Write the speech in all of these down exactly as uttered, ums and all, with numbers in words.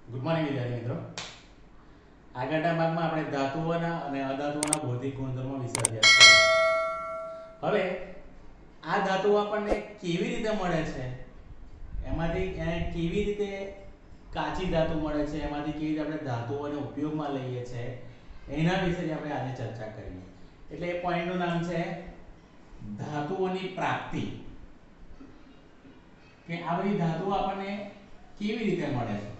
Good morning વિદ્યાર્થી મિત્રો. આગળના ભાગમાં આપણે ધાતુઓના અને અધાતુઓના ભૌતિક ગુણધર્મો વિશે અભ્યાસ કર્યો. હવે આ ધાતુઓ આપણને કેવી રીતે મળે છે, એમાંથી એને કેવી રીતે કાચી ધાતુ મળે છે, એમાંથી કેવી રીતે આપણે ધાતુઓને ઉપયોગમાં લઈએ છીએ, એના વિશે આપણે આજે ચર્ચા કરીએ. એટલે એ પોઈન્ટનું નામ છે ધાતુઓની પ્રાપ્તિ, કે આ બધી ધાતુઓ આપણને કેવી રીતે મળે છે.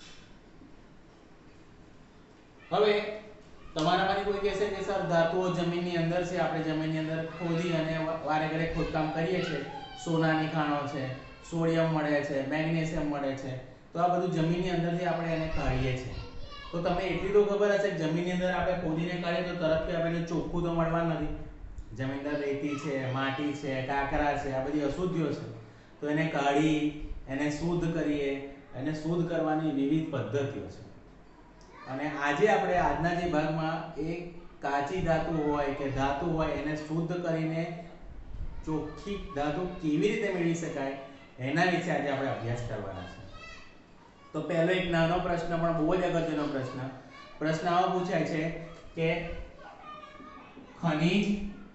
હવે તમારામાંથી કોઈ કહેશે કે સર ધાતુઓ જમીનની અંદર છે, આપણે જમીનની અંદર ખોદી અને વારે ઘડે ખોદકામ કરીએ છીએ, સોનાની ખાણો છે, સોડિયમ મળે છે, મેગ્નેશિયમ મળે છે, તો આ બધું જમીનની અંદરથી આપણે એને કાઢીએ છીએ. તો તમને એટલી તો ખબર હશે કે જમીનની અંદર આપણે ખોદીને કાઢીએ તો તરતથી આપણે ચોખ્ખું તો મળવાનું નથી. જમીનની અંદર રેતી છે, માટી છે, કાંકરા છે, આ બધી અશુદ્ધિઓ છે, તો એને કાઢી એને શુદ્ધ કરીએ. એને શુદ્ધ કરવાની વિવિધ પદ્ધતિઓ છે. અને આજે આપણે આજના જે ભાગમાં એક કાચી ધાતુ હોય કે ધાતુ હોય એને શુદ્ધ કરીને ચોખ્ખી ધાતુ કેવી રીતે મેળવી શકાય એના વિશે આજે આપણે અભ્યાસ કરવાના છે. તો પહેલો એક નાનો પ્રશ્ન પણ બહુ જ અગત્યનો પ્રશ્ન પ્રશ્ન આવો પૂછાય છે કે ખનિજ,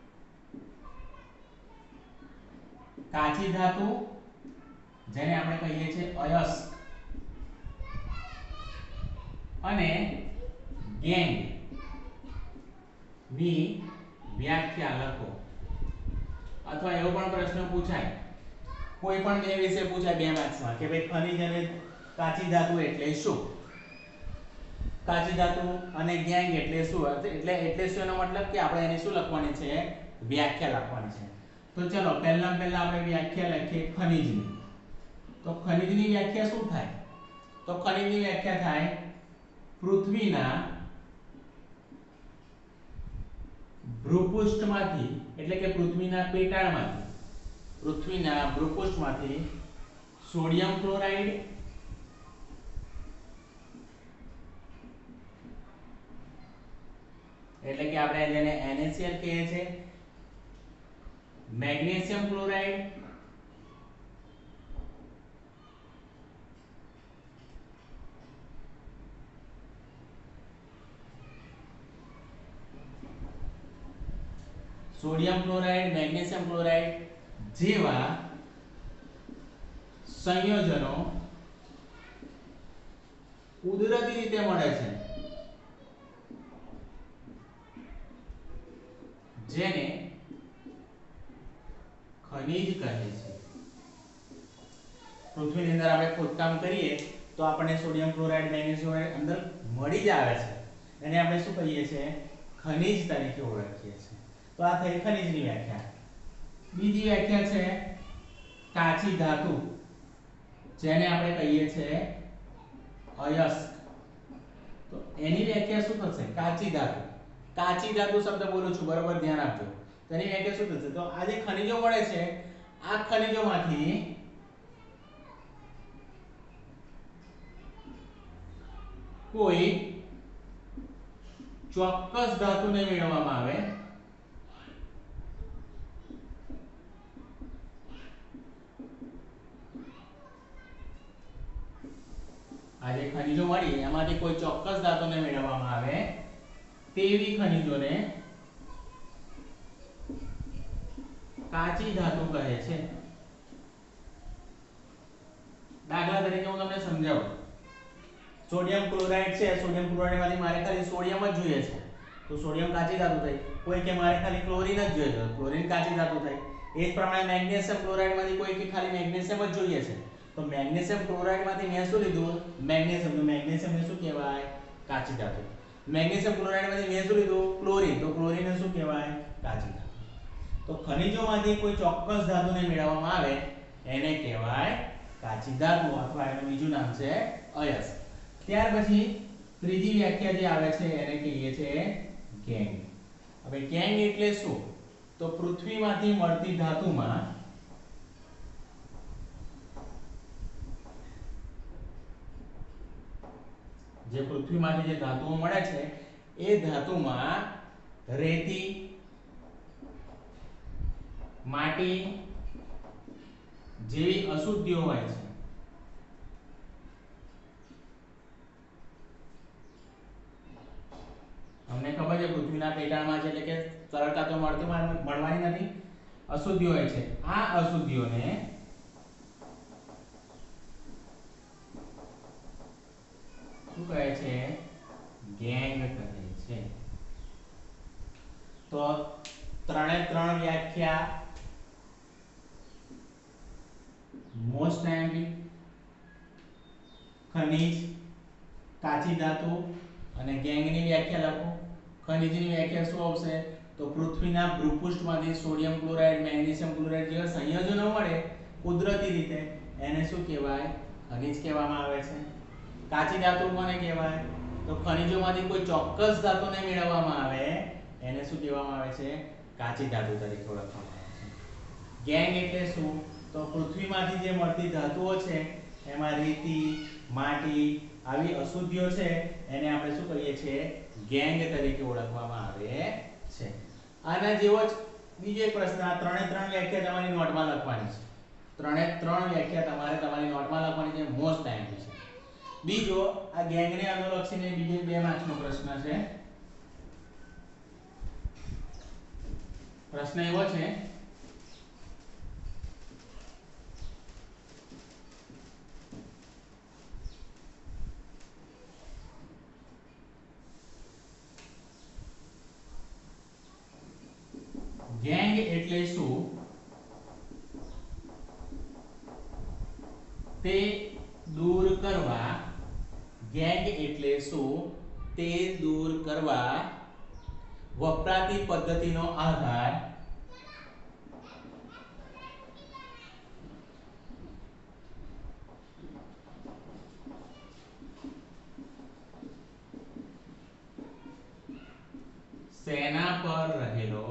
કાચી ધાતુ જેને આપણે કહીએ છીએ અયસ્ક, અને ગેંગ ની વ્યાખ્યા લખો. અથવા એવો પણ પ્રશ્ન પૂછાય, કોઈ પણ બે વિશે પૂછાય બે માર્ક્સમાં કે ભાઈ ખનિજ અને કાચી ધાતુ એટલે શું, કાચી ધાતુ અને ગેંગ એટલે શું, એટલે એટલે શું એનો મતલબ કે આપણે એની શું લખવાની છે, વ્યાખ્યા લખવાની છે. તો ચલો પહેલા પહેલા આપણે વ્યાખ્યા લખીએ ખનિજની. તો ખનિજની વ્યાખ્યા શું થાય? તો ખનિજની વ્યાખ્યા થાય પૃથ્વીના ભૂપૃષ્ઠમાંથી, એટલે કે પૃથ્વીના પેટાળમાંથી, પૃથ્વીના ભૂપૃષ્ઠમાંથી સોડિયમ ક્લોરાઇડ, એટલે કે આપણે જેને NaCl કહીએ છીએ, magnesium chloride, sodium chloride, magnesium chloride જેવા સંયોજનો કુદરતી રીતે મળે છે, જેને ખનિજ કહે છે. પૃથ્વીની અંદર આપણે ખોદકામ કરીએ તો આપણને સોડિયમ ક્લોરાઇડ, મેગ્નેશિયમ ક્લોરાઇડ અંદર મળી જ આવે છે, એને આપણે શું કહીએ છીએ, ખનિજ તરીકે ઓળખીએ છીએ. તો આ થઈ ખનિજની વ્યાખ્યા. બીજી વ્યાખ્યા છે કાચી ધાતુ, જેને આપણે કહીએ છીએ અયસ્ક. તો એની વ્યાખ્યા શું થશે? કાચી ધાતુ. કાચી ધાતુ શબ્દ બોલું છું, બરોબર ધ્યાન આપજો. તો એની વ્યાખ્યા શું થશે? તો આ જે ખનિજો મળે છે, આ ખનિજોમાંથી કોઈ ચોક્કસ ધાતુને મેળવવામાં આવે, આ જે ખનિજો મળી એમાંથી કોઈ ચોક્કસ ધાતુને મેળવવામાં આવે તેવી ખનિજોને કાચી ધાતુ કહે છે. દાખલા તરીકે હું તમને સમજાવું. સોડિયમ ક્લોરાઇડ છે, સોડિયમ ક્લોરાઇડમાંથી મારે ખાલી સોડિયમ જ જોઈએ છે, તો સોડિયમ કાચી ધાતુ થઈ. કોઈ કે મારે ખાલી ક્લોરીન જ જોઈએ છે, ક્લોરીન કાચી ધાતુ થઈ. એ જ પ્રમાણે મેગ્નેશિયમ ક્લોરાઇડમાંથી કોઈ કે ખાલી મેગ્નેશિયમ જ જોઈએ છે, તો મેગ્નેશિયમ ક્લોરાઇડમાંથી મેં શું લીધું, મેગ્નેશિયમ. તો મેગ્નેશિયમને શું કહેવાય, કાચી ધાતુ. મેગ્નેશિયમ ક્લોરાઇડમાંથી મેં શું લીધું, ક્લોરીન. તો ક્લોરીનને શું કહેવાય, કાચી ધાતુ. તો ખનિજોમાંથી કોઈ ચોક્કસ ધાતુને મેળવવામાં આવે એને કહેવાય કાચી ધાતુ, અથવા એનું બીજું નામ છે અયસ્ક. ત્યાર પછી ત્રીજી વ્યાખ્યા જે આવે છે એને કહીએ છીએ ગેંગ. હવે ગેંગ એટલે શું? તો પૃથ્વીમાંથી મળતી ધાતુમાં જે પૃથ્વીમાંથી જે ધાતુઓ મળે છે એ ધાતુમાં રેતી, માટી જેવી અશુદ્ધિઓ હોય છે, એના પેટાળમાં છે એટલે કે સરળતા તો મળતી મળવાની નથી, અશુદ્ધિઓ હોય છે. આ અશુદ્ધિઓને શું કહે છે? ગેંગ કહે છે. તો ત્રણે ત્રણ વ્યાખ્યા મોસ્ટ આયમ્પી, ખનિજ, કાચી ધાતુ અને ગેંગની વ્યાખ્યા લખો. ખનિજની વ્યાખ્યા શું આવશે? તો પૃથ્વીના ભૂપૃષ્ઠમાંથી સોડિયમ ક્લોરાઇડ, મેગ્નેશિયમ ક્લોરાઇડ જેવા સંયોજનો મળે કુદરતી રીતે, એને શું કહેવાય? ખનિજ કહેવામાં આવે છે. કાચી ધાતુ કોને કહેવાય? તો ખનિજોમાંથી કોઈ ચોક્કસ ધાતુને મેળવવામાં આવે એને શું કહેવામાં આવે છે? કાચી ધાતુ તરીકે ઓળખવામાં આવે છે. ગેંગ એટલે શું? તો પૃથ્વીમાંથી જે મળતી ધાતુઓ છે એમાં રેતી, માટી આવી અશુદ્ધિઓ છે એને આપણે શું કહીએ છીએ? ગેંગ તરીકે ઓળખવામાં આવે છે. આના જેવો જ બીજો એક પ્રશ્ન, આ ત્રણે ત્રણ વ્યાખ્યા તમારી નોટમાં લખવાની છે. ત્રણે ત્રણ વ્યાખ્યા તમારે તમારી નોટમાં લખવાની છે, મોસ્ટ આઈએમપી છે. બીજો આ ગેંગને અનુલક્ષીને બીજો બે માર્ક્સનો પ્રશ્ન છે. પ્રશ્ન એવો છે ગેંગ એટલે શું તે દૂર કરવા, ગેંગ એટલે શું તે દૂર કરવા વપરાતી પદ્ધતિનો આધાર સેના પર રહેલો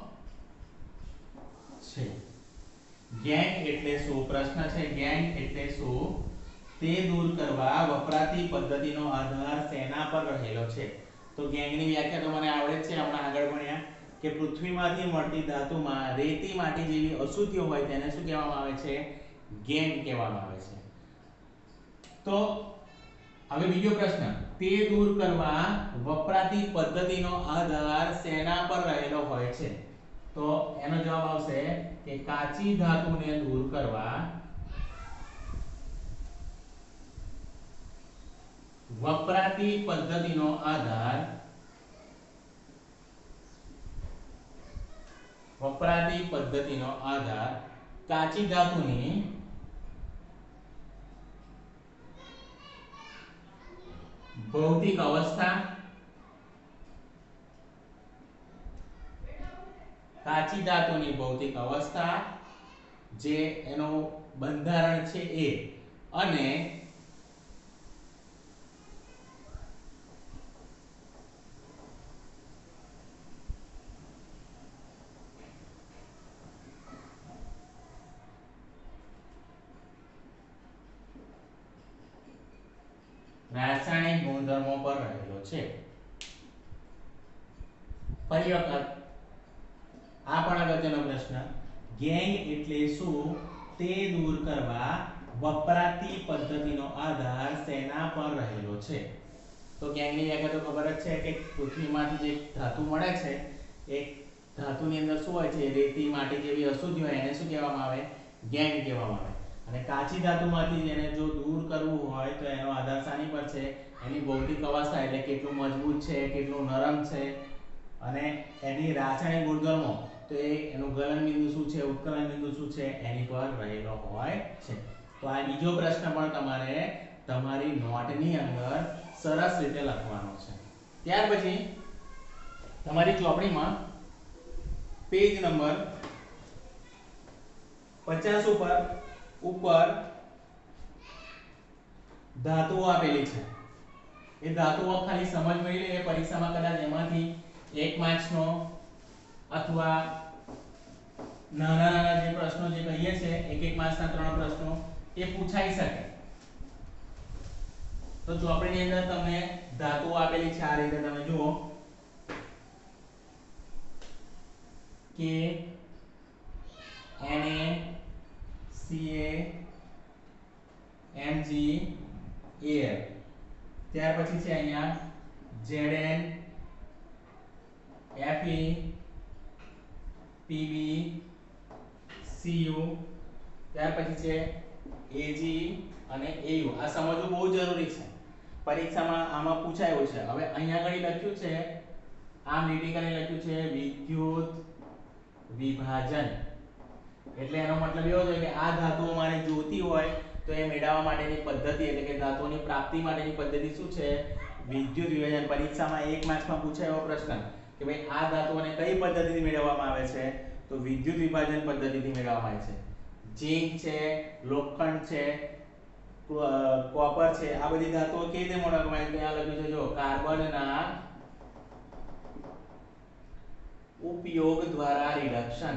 છે. ગેંગ એટલે શું? પ્રશ્ન છે ગેંગ એટલે શું તે દૂર કરવા વપરાતી પદ્ધતિનો આધાર સેના પર રહેલો છે. તો ગેંગની વ્યાખ્યા તો મને આવડે જ છે, હમણાં આગળ ભણ્યા કે પૃથ્વીમાંથી મળતી ધાતુમાં રેતી, માટી જેવી અશુદ્ધિઓ હોય તેને શું કહેવામાં આવે છે? ગેંગ કહેવામાં આવે છે. તો હવે બીજો પ્રશ્ન, તે દૂર કરવા વપરાતી પદ્ધતિનો આધાર શેના પર રહેલો હોય છે? તો એનો જવાબ આવશે કે કાચી ધાતુને દૂર કરવા વપરાતી પદ્ધતિનો આધાર વપરાતી પદ્ધતિનો આધાર કાચી ધાતુની ભૌતિક અવસ્થા, કાચી ધાતુની ભૌતિક અવસ્થા જે એનું બંધારણ છે એ, અને રાસાયણિક ગુણધર્મો પર રહેલો છે. ફરી વખત આ પણ અગત્યનો પ્રશ્ન, ગેંગ એટલે શું તે દૂર કરવા વપરાતી પદ્ધતિનો આધાર શેના પર રહેલો છે? તો ગેંગની વ્યાખ્યા તો ખબર જ છે કે પૃથ્વીમાંથી જે ધાતુ મળે છે એ ધાતુની અંદર શું હોય છે? રેતી, માટી જેવી અશુદ્ધિ હોય એને શું કહેવામાં આવે? ગેંગ કહેવામાં આવે. અને કાચી ધાતુમાંથી જેને જો દૂર કરવું હોય તો એનો આધાર શાની પર છે? એની ભૌતિક અવસ્થા, એટલે કેટલું મજબૂત છે, કેટલું નરમ છે, અને એની રાસાયણિક ગુણધર્મો, તો એ એનું ગલન બિંદુ શું છે, ઉત્કલન બિંદુ શું છે, એની પર રહેલો હોય છે. તો આ બીજો પ્રશ્ન પણ તમારે તમારી નોટની અંદર સરસ રીતે લખવાનો છે. ત્યાર પછી તમારી ચોપડીમાં પેજ નંબર પચાસ ઉપર ઉપર ધાતુઓ આપેલી છે. એ ધાતુઓ ખાલી સમજ મેળવી લે, પરીક્ષામાં કદાચ એમાંથી એક માર્ક્સનો અથવા નાના નાના જે પ્રશ્નો જે કહીએ છે એક એક માર્ક્સના ત્રણ પ્રશ્નો એ પૂછાઈ શકે. તો ચોપડીની અંદર તમને ધાતુઓ આપેલી છે, આ રીતે તમે જુઓ કે Na, Ca, Mg, Al. ત્યાર પછી છે અહીંયા Zn, Fe, Pb, Cu, ત્યાર પછી છે Ag અને Au. આ સમજવું બહુ જરૂરી છે, પરીક્ષામાં આમાં પૂછાયું છે. હવે અહીંયા આગળ લખ્યું છે, આમ લીટી કરીને લખ્યું છે વિદ્યુત વિભાજન, એટલે એનો મતલબ એવો છે કે આ ધાતુઓ મારે જોતી હોય તો એ મેળવવા માટેની પદ્ધતિ એટલે કે ધાતુઓની પ્રાપ્તિ માટેની પદ્ધતિ શું છે? વિદ્યુત વિભાજન. પરીક્ષામાં એક માર્ક્સમાં પૂછાયો પ્રશ્ન કે ભાઈ આ ધાતુઓને કઈ પદ્ધતિથી મેળવવામાં આવે છે? તો વિદ્યુત વિભાજન પદ્ધતિથી મેળવવામાં આવે છે. ઝીંક છે, લોખંડ છે, કોપર છે, આ બધી ધાતુઓ કેવી રીતે મેળવવામાં આવે છે? ત્યાં લખ્યું છે જો કાર્બનના ઉપયોગ દ્વારા રિડક્શન.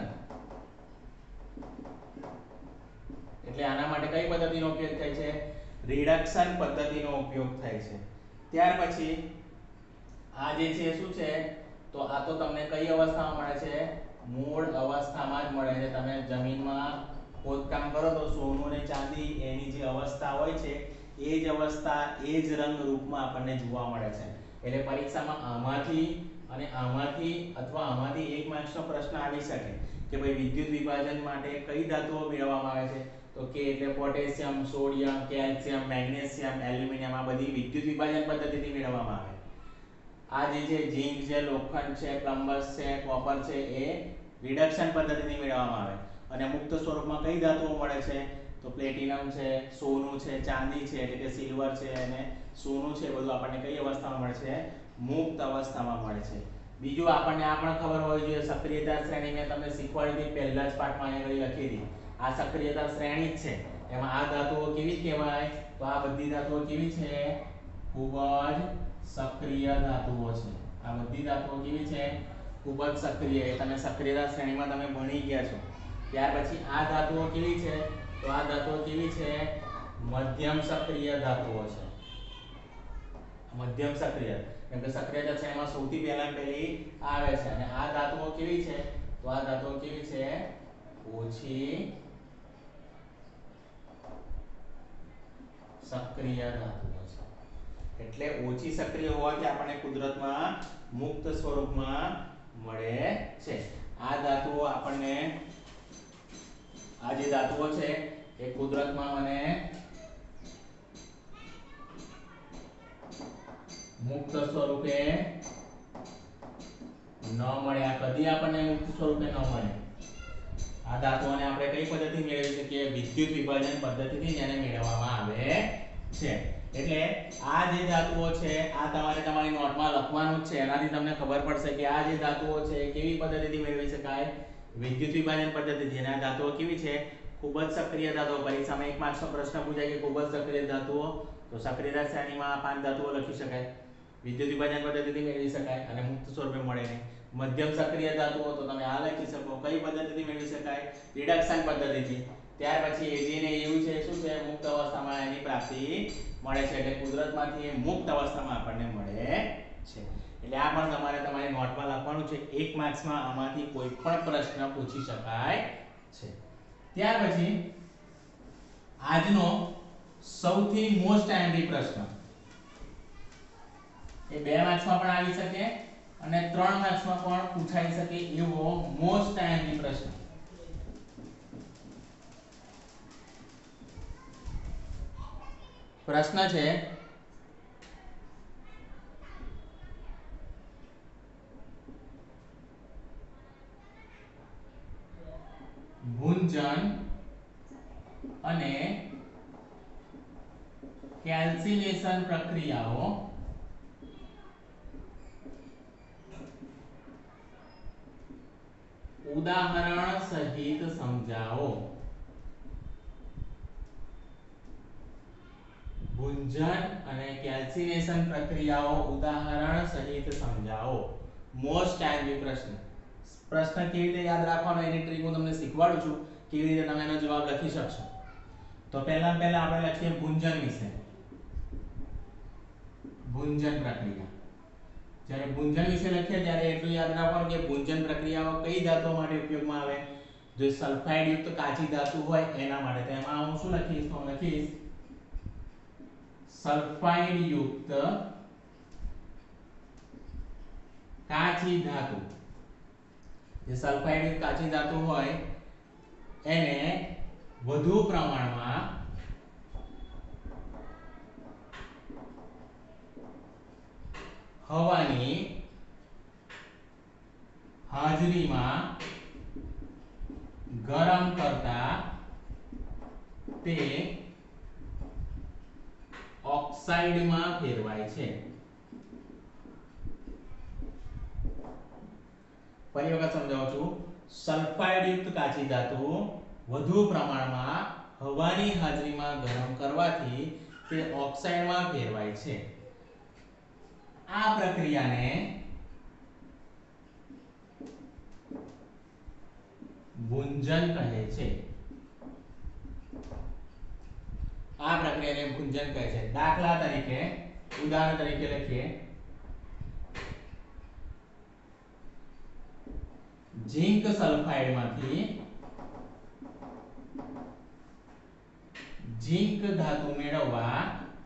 એટલે આના માટે કઈ પદ્ધતિનો ઉપયોગ થાય છે? રિડક્શન પદ્ધતિનો ઉપયોગ થાય છે. ત્યાર પછી આ જે છે શું છે? તો આ તો તમને કઈ અવસ્થામાં મળે છે? મૂળ અવસ્થામાં જ મળે છે. તમે જમીનમાં ખોદકામ કરો તો સોનું અને ચાંદી એની જે અવસ્થા હોય છે એ જ અવસ્થા એ જ રંગ રૂપમાં આપણને જોવા મળે છે. એટલે પરીક્ષામાં આમાંથી અને આમાંથી અથવા આમાંથી એક માર્ક્સનો પ્રશ્ન આવી શકે કે ભાઈ વિદ્યુત વિભાજન માટે કઈ ધાતુઓ મેળવવામાં આવે છે? તો કે એટલે potassium, sodium, calcium, magnesium, aluminium, આ બધી વિદ્યુત વિભાજન પદ્ધતિથી મેળવવામાં આવે. આ જે છે ઝીંક છે, લોખંડ છે, પ્લમ્બસ છે, કોપર છે, એ રિડક્શન પદ્ધતિથી મેળવવામાં આવે. અને મુક્ત સ્વરૂપમાં કઈ ધાતુઓ મળે છે? તો પ્લેટિનમ છે, સોનું છે, ચાંદી છે એટલે કે સિલ્વર છે અને સોનું છે, બધું આપણને કઈ અવસ્થામાં મળે છે? મુક્ત અવસ્થામાં મળે છે. બીજું આપણને આ પણ ખબર હોવી જોઈએ, સક્રિયતા શ્રેણી મેં તમને શીખવાડી હતી પહેલા જ પાઠમાં અહીંયા લખી હતી. આ સક્રિયતા શ્રેણી જ છે. એમાં આ ધાતુઓ કેવી કહેવાય? તો આ બધી ધાતુઓ કેવી છે? ખૂબ જ સક્રિય ધાતુઓ છે. આ બધી ધાતુઓ કેવી છે? ખૂબ જ સક્રિય. એ તમે સક્રિયતા શ્રેણીમાં તમે ભણી ગયા છો. ત્યાર પછી આ ધાતુઓ કેવી છે? તો આ ધાતુઓ કેવી છે? મધ્યમ સક્રિય ધાતુઓ છે. મધ્યમ સક્રિય, કેમ કે સક્રિયતા શ્રેણીમાં સૌથી પહેલા પહેલી આવે છે. અને આ ધાતુઓ કેવી છે? તો આ ધાતુઓ કેવી છે? ઓછી સક્રિય ધાતુઓ છે. એટલે ઓછી સક્રિય હોવાથી આપણને કુદરતમાં મુક્ત સ્વરૂપમાં મળે છે. આ ધાતુઓ આપણને આ જે ધાતુઓ છે એ કુદરતમાં મને મુક્ત સ્વરૂપે ન મળે. આ કદી આપણને મુક્ત સ્વરૂપે ન મળે. આ ધાતુઓને આપણે કઈ પદ્ધતિથી મેળવી શકીએ? વિદ્યુત વિભાજન પદ્ધતિથી જેને મેળવવામાં આવે છે. એટલે આ જે ધાતુઓ છે આ તમારે તમારી નોટમાં લખવાનું જ છે. એનાથી તમને ખબર પડશે કે આ જે ધાતુઓ છે કેવી પદ્ધતિથી મેળવી શકાય? વિદ્યુત વિભાજન પદ્ધતિથી. અને આ ધાતુઓ કેવી છે? ખૂબ જ સક્રિય ધાતુઓ. પરીક્ષામાં એક માર્ક્સનો પ્રશ્ન પૂછાય કે ખૂબ જ સક્રિય ધાતુઓ, તો સક્રિયતા શ્રેણીમાં પાંચ ધાતુઓ લખી શકાય. વિદ્યુત વિભાજન પદ્ધતિથી મેળવી શકાય અને મુક્ત સ્વરૂપે મળે નહીં. મધ્યમ સક્રિય ધાતુઓ તો તમે આ લખી શકો. કઈ પદ્ધતિથી મેળવી શકાય? રિડક્શન પદ્ધતિથી. ત્યાર પછી Ag ને એવું છે શું છે? મુક્ત અવસ્થામાં એની પ્રાપ્તિ મળે છે. એટલે કુદરતમાંથી એ મુક્ત અવસ્થામાં આપણને મળે છે. એટલે આ પણ તમારે તમારી નોટમાં લખવાનું છે. એક માર્ક્સમાં આમાંથી કોઈ પણ પ્રશ્ન પૂછી શકાય છે. ત્યાર પછી આજનો સૌથી મોસ્ટ ટાઈમલી પ્રશ્ન, એ બે માર્ક્સમાં પણ આવી શકે અને ત્રણ માર્ક્સમાં પણ પૂછાઈ શકે એવો મોસ્ટ ટાઈમલી પ્રશ્ન. પ્રશ્ન છે ભુંજન અને કેલ્સિનેશન પ્રક્રિયાઓ ઉદાહરણ સહિત સમજાવો. ભુંજન અને કેલ્સિનેશન પ્રક્રિયાઓ ઉદાહરણ સહિત સમજાવો. મોસ્ટ ટાઈમલી પ્રશ્ન. પ્રશ્ન કેવી રીતે યાદ રાખવાનો એની ટ્રીક હું તમને શીખવાડું છું, કેવી રીતે તમે એનો જવાબ લખી શકશો. તો પહેલા પહેલા આપણે લખીએ ભુંજન વિશે. ભુંજન પ્રક્રિયા. જ્યારે ભુંજન વિશે લખીએ ત્યારે એટલું યાદ રાખવાનું કે ભુંજન પ્રક્રિયાઓ કઈ ધાતુઓ માટે ઉપયોગમાં આવે? જો સલ્ફાઇડ યુક્ત કાચી ધાતુ હોય એના માટે. તો એમાં હું શું લખીશ? તો હું લખીશ સલ્ફાઇડ યુક્ત કાચી ધાતુ. જે સલ્ફાઇડ કાચી ધાતુ હોય એને વધુ પ્રમાણમાં હવાની હાજરીમાં ગરમ કરતા તે ઓક્સાઇડમાં ફેરવાય છે. ફરી વખત સમજાવું છું. સલ્ફાઇડ યુક્ત કાચી ધાતુ વધુ પ્રમાણમાં હવાની હાજરીમાં ગરમ કરવાથી તે ઓક્સાઇડમાં ફેરવાય છે. આ પ્રક્રિયાને ભૂંજન કહે છે. આ પ્રક્રિયાને ભૂંજન કહે છે. દાખલા તરીકે ઉદાહરણ તરીકે લખીએ. ઝીંક સલ્ફાઇડમાંથી ઝીંક ધાતુ મેળવવા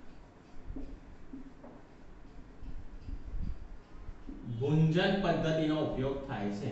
ભૂંજન પદ્ધતિનો ઉપયોગ થાય છે.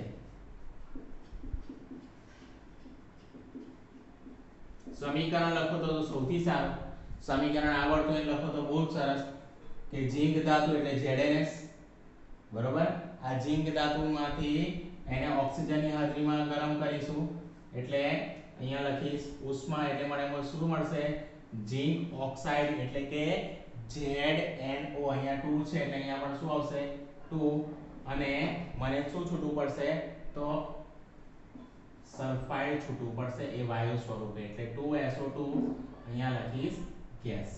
સમીકરણ લખો તો સૌથી સારું. સમીકરણ આવડતું હોય લખો તો બહુ સરસ કે ઝીંક ધાતુ એટલે ઝેડ એન એસ બરોબર. આ ઝીંક ધાતુમાંથી એને ઓક્સિજનની હાજરીમાં ગરમ કરીશું એટલે અહીંયા લખીશ ઉષ્મા એટલે મને શું મળશે ઝીંક ઓક્સાઇડ એટલે કે ઝેડ એન ઓ. અહીંયા ટુ છે એટલે અહીંયા પણ શું આવશે ટુ અને મને શું છૂટવું પડશે તો સલ્ફાઇડ છૂટવું પડશે એ વાયુ સ્વરૂપે એટલે ટુ એસ ઓ ટુ અહીંયા લખીશ ગેસ.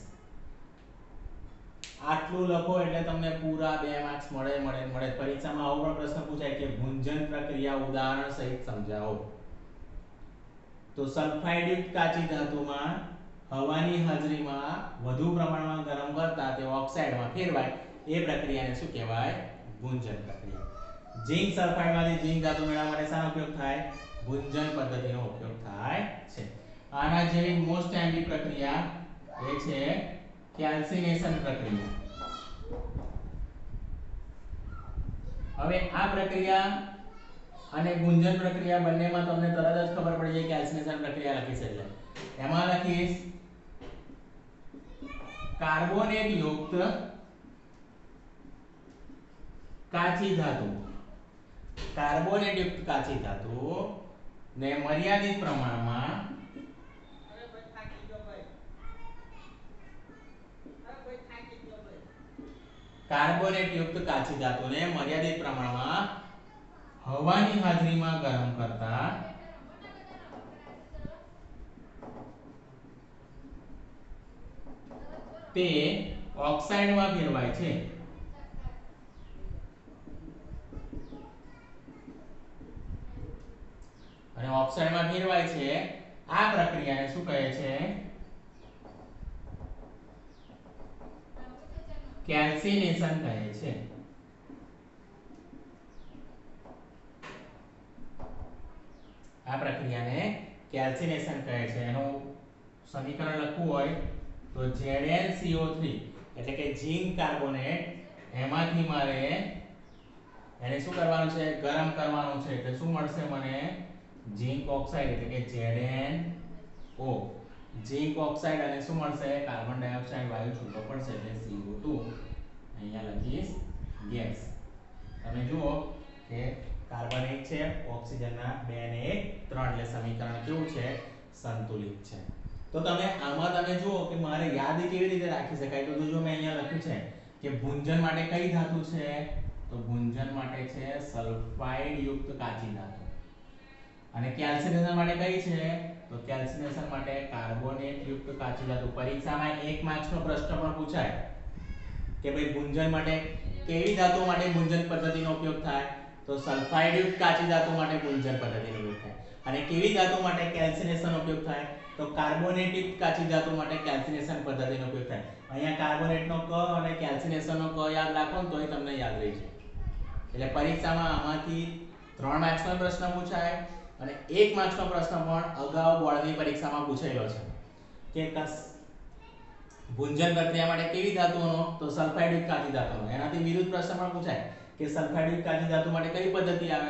આટલું લખો એટલે તમને પૂરા બે માર્ક્સ મળે મળે મળે. પરીક્ષામાં આવો પણ પ્રશ્ન પૂછાય કે ભૂંજન પ્રક્રિયા ઉદાહરણ સહિત સમજાવો. તો સલ્ફાઇડ યુક્ત કાચી ધાતુમાં હવાની હાજરીમાં વધુ પ્રમાણમાં ગરમ કરતા તે ઓક્સાઇડમાં ફેરવાય એ પ્રક્રિયાને શું કહેવાય ભૂંજન પ્રક્રિયા. ઝીંક સલ્ફાઇડમાંથી ઝીંક ધાતુ મેળવવા માટે શાનો ઉપયોગ થાય ભૂંજન પદ્ધતિનો ઉપયોગ થાય છે. આના જેવી મોસ્ટ એમ્બી પ્રક્રિયા એ છે કેલ્સિનેશન પ્રક્રિયા. હવે આ પ્રક્રિયા અને ભૂંજન પ્રક્રિયા બંનેમાં તમને તરત જ ખબર પડી જાય કેલ્સિનેશન પ્રક્રિયા લખીશ એટલે એમાં લખીશ કાર્બોનેટ યુક્ત કાચી ધાતુ કાર્બોનેટ યુક્ત કાચી ધાતુ ને મર્યાદિત પ્રમાણમાં કાર્બોનેટ યુક્ત કાચી ધાતુને મર્યાદિત પ્રમાણમાં હવાની હાજરીમાં ગરમ કરતા તે ઓક્સાઇડમાં ફેરવાય છે. અને ઓક્સાઇડમાં ફેરવાય છે આ પ્રક્રિયાને શું કહે છે કેલ્સિનેશન કહે છે. આ પ્રક્રિયાને કેલ્સિનેશન કહે છે. એનું સમીકરણ લખવું હોય તો Z N C O three એટલે કે ઝીંક કાર્બોનેટ એમાંથી મારે એને શું કરવાનું છે ગરમ કરવાનું છે એટલે શું મળશે મને ઝીંક ઓક્સાઇડ એટલે કે Z N O. Zinc oxide અને શું મળશે કાર્બન ડાયોક્સાઇડ વાયુ છૂટો પડશે એટલે સી ઓ ટુ અહીંયા લખીશ ગેસ. તમે જુઓ કે કાર્બન એક છે ઓક્સિજનના બે અને એક ત્રણ એટલે સમીકરણ કેવું છે સંતુલિત છે. તો તમે આમાં તમે જુઓ કે મારે યાદ કેવી રીતે રાખી શકાય તો જો મેં અહીંયા લખ્યું છે કે ભૂંજન માટે કઈ ધાતુ છે તો ભૂંજન માટે છે સલ્ફાઇડ યુક્ત કાચી ધાતુ અને કેલ્સિનેશન માટે કઈ છે તો કેલ્સિનેશન માટે કાર્બોનેટ યુક્ત કાચી ધાતુ. પરીક્ષામાં એક માર્ક્સ નો પ્રશ્ન પણ પૂછાય કે ભાઈ ભૂંજન માટે કેવી ધાતુ માટે ભૂંજન પદ્ધતિનો ઉપયોગ થાય તો સલ્ફાઇડ યુક્ત કાચી ધાતુ માટે ભૂંજન પદ્ધતિનો ઉપયોગ થાય અને કેવી ધાતુ માટે કેલ્સિનેશનનો ઉપયોગ થાય તો કાર્બોનેટ યુક્ત કાચી ધાતુ માટે કેલ્સિનેશન પદ્ધતિનો ઉપયોગ થાય. અહીંયા કાર્બોનેટનો ક અને કેલ્સિનેશનનો ક યાદ રાખો ને તોય તમને યાદ રહી જાય. એટલે પરીક્ષામાં આમાંથી ત્રણ માર્ક્સનો પ્રશ્ન પૂછાય અને એક માર્ક્સનો પ્રશ્ન પણ અગાઉ બોર્ડની પરીક્ષામાં પૂછાયેલો છે કે ભૂંજન પ્રક્રિયા માટે કેવી ધાતુઓનો તો સલ્ફાઇડ યુક્ત કાચી ધાતુનો. એનાથી વિરુદ્ધ પ્રશ્ન પણ પૂછાય કે સલ્ફાઇડ યુક્ત કાચી ધાતુ માટે કઈ પદ્ધતિ આવે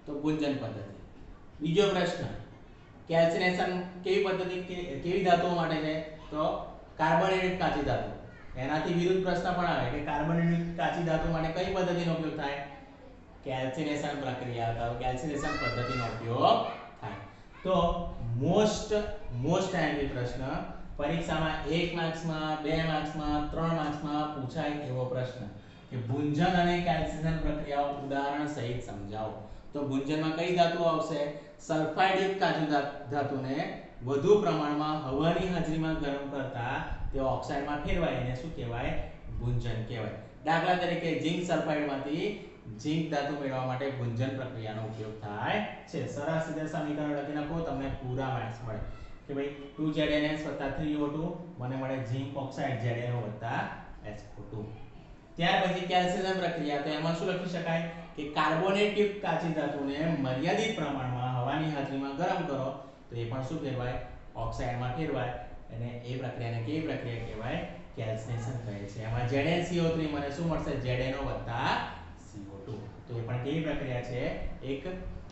તો ગુંજન પદ્ધતિ. બીજો પ્રશ્ન, કેલ્સિનેશન કેવી પદ્ધતિ કેવી ધાતુઓ માટે છે? તો કાર્બોનેટેડ કાચી ધાતુ. એનાથી વિરુદ્ધ પ્રશ્ન પણ આવે કે કાર્બોનેટેડ કાચી ધાતુ માટે કઈ પદ્ધતિનો ઉપયોગ થાય? કેલ્સિનેશન પ્રક્રિયા અથવા કેલ્સિનેશન પદ્ધતિનો ઉપયોગ થાય. તો મોસ્ટ મોસ્ટ આઈએમપી પ્રશ્ન પરીક્ષામાં એક માર્ક્સમાં, બે માર્ક્સમાં, ત્રણ માર્ક્સમાં પૂછાય એવો પ્રશ્ન કે ભુંજન અને કેલ્સિનેશન પ્રક્રિયાઓ ઉદાહરણ સહિત સમજાવો. તો ભુંજનમાં કઈ ધાતુઓ આવશે? સલ્ફાઇડ યુક્ત કાચી ધાતુને વધુ પ્રમાણમાં હવાની હાજરીમાં ગરમ કરતા તે ઓક્સાઇડમાં ફેરવાય એને શું કહેવાય? ભુંજન કહેવાય. દાખલા તરીકે ઝિંક સલ્ફાઇડમાંથી ઝિંક ધાતુ મેળવવા માટે ભુંજન પ્રક્રિયાનો ઉપયોગ થાય છે. સરસ રીતે સમીકરણ લખી નાખો, તમને પૂરા માર્ક્સ મળે કે ભાઈ two Z N S plus three O two મને મળે zinc oxide Z N O plus S O two. ત્યાર પછી કેલ્સિનેશન પ્રક્રિયા, તો એમાં શું લખી શકાય કે કાર્બોનેટ યુક્ત કાચી ધાતુને મર્યાદિત પ્રમાણમાં હવાની હાજરીમાં ગરમ કરો તો એ પણ શું ફેરવાય? ઓક્સાઇડમાં ફેરવાય. અને એ પ્રક્રિયાને કેવી પ્રક્રિયા કહેવાય? કેલ્સિનેશન કહે છે. એમાં Z N C O three મને શું મળશે? Z N O plus C O two. તો એ પણ કેવી પ્રક્રિયા છે? એક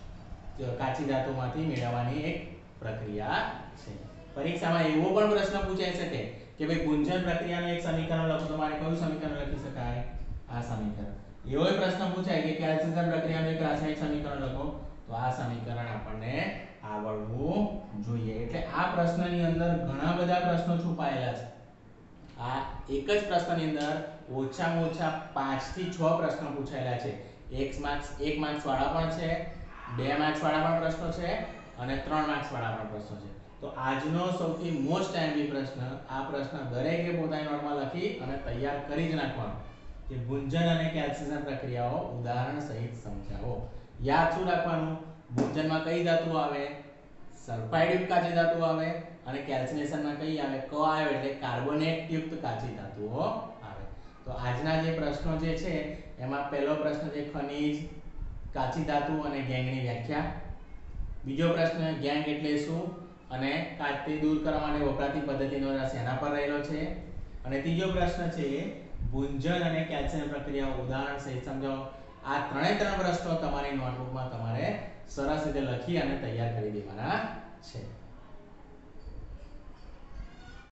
કાચી ધાતુમાંથી મેળવવાની એક પ્રક્રિયા છે. પરીક્ષામાં એવો પણ પ્રશ્ન પૂછાઈ શકે કે ભાઈ ભુંજન પ્રક્રિયાનું એક સમીકરણ લખો. તમારે કયું સમીકરણ લખી શકાય? આ સમીકરણ. એવો પ્રશ્ન પૂછાય કે કેલ્સિનેશન પ્રક્રિયાનું એક રાસાયણિક સમીકરણ લખો. તો આ સમીકરણ આપણને આવડવું જોઈએ. એટલે આ પ્રશ્નની અંદર ઘણા બધા પ્રશ્નો છુપાયેલા છે. આ એક જ પ્રશ્નની અંદર ઓછામાં ઓછા પાંચ થી છ પ્રશ્નો પૂછાયેલા છે. એક માર્ક્સ એક માર્ક્સ વાળા પણ છે, બે માર્ક્સ વાળા પણ પ્રશ્નો છે અને ત્રણ માર્ક્સ વાળા પણ પ્રશ્નો છે. તો આજનો સૌથી મોસ્ટ આઈએમપી પ્રશ્ન, આ પ્રશ્ન દરેકે પોતાની નોટમાં લખી અને તૈયાર કરી જ નાખવાનો કે ભુંજન અને કેલ્સિનેશન પ્રક્રિયાઓ ઉદાહરણ સહિત સમજાવો. યાદ શું રાખવાનું? ભુંજનમાં કઈ ધાતુઓ આવે? સલ્ફાઇડ યુક્ત કાચી ધાતુઓ આવે અને કેલ્સિનેશનમાં કઈ આવે? ક આવે એટલે કાર્બોનેટ યુક્ત કાચી ધાતુઓ આવે. તો આજના જે પ્રશ્નો જે છે એમાં પહેલો પ્રશ્ન છે ખનિજ, કાચી ધાતુ અને ગેંગની વ્યાખ્યા. બીજો પ્રશ્ન ગેંગ એટલે શું અને કાચી દૂર કરવા માટે વપરાતી પદ્ધતિનો રસ એના પર રહેલો છે. અને ત્રીજો પ્રશ્ન છે ભુંજન અને કેલ્સિનેશન પ્રક્રિયાઓ ઉદાહરણ સહિત સમજાવો. આ ત્રણે ત્રણ પ્રશ્નો તમારી નોટબુકમાં તમારે સરસ રીતે લખી અને તૈયાર કરી દેવાના છે.